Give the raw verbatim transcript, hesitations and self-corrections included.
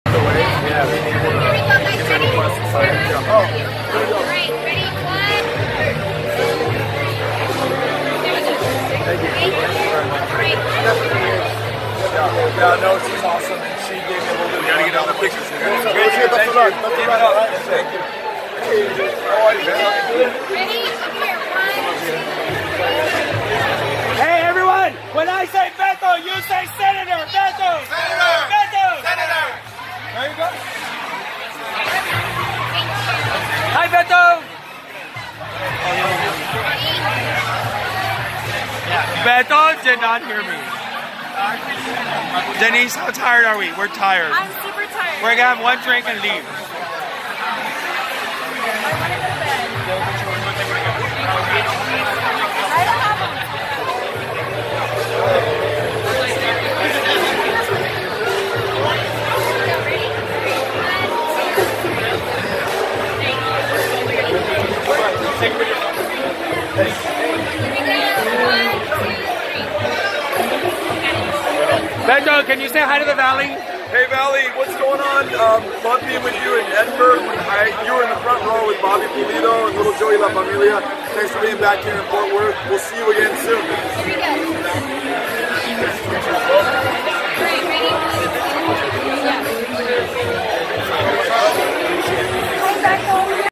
Yeah, we need to Here we go, guys. Ready? Oh, All right, ready? One. thank you. Thank you. All right. Yeah, yeah, no, she's awesome, and she gave me a little bit. You gotta get all the pictures. Thank you. Thank you. Keep it up. Thank you. How are you, man? Ready? Here, one. Hey everyone, when I say Beto, you say Senator! Beto! Senator! Beto! Senator! There you go. Hi Beto! Beto did not hear me. Denise, how tired are we? We're tired. I'm super tired. We're gonna have one drink and leave. I want to go to bed. I don't have one. Beto, can you say hi to the Valley? Hey Valley, what's going on? Um, love being with you in Edinburgh. I, you were in the front row with Bobby Pulido and little Joey La Familia. Thanks for being back here in Fort Worth. We'll see you again soon. Here we go.